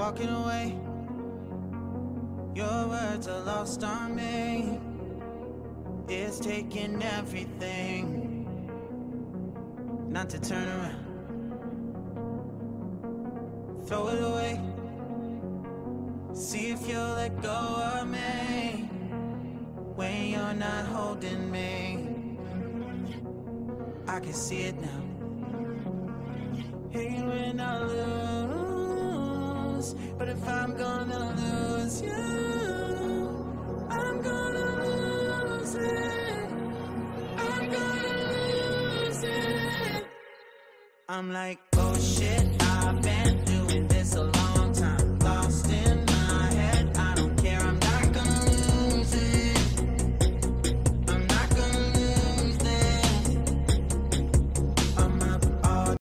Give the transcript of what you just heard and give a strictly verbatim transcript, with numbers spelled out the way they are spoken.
walking away. Your words are lost on me. It's taking everything not to turn around. Throw it away. See if you'll let go of me when you're not holding me. I can see it now. Hey, when I lose, but if I'm gonna lose you, I'm gonna lose it. I'm gonna lose it. I'm like, oh shit.